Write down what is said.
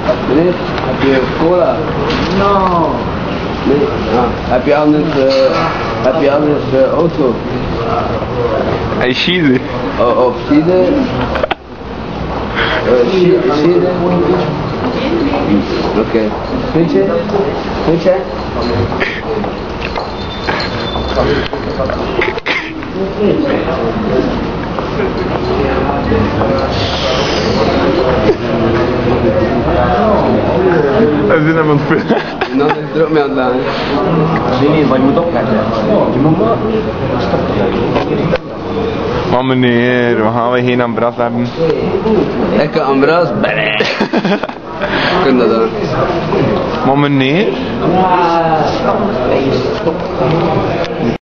Meneer, heb je cola? No. Nee. Heb je anders auto? Hij schiede. Of shiedeman? Shiedeman? Oké. Vind je? We zijn hem aan het filmen. Dan is het er ook mee aan het laten. Nee, maar je moet opletten. Je moet maar... Maar meneer, we gaan we geen ambras hebben. Ik kan ambras. Kun dat dan? Maar meneer?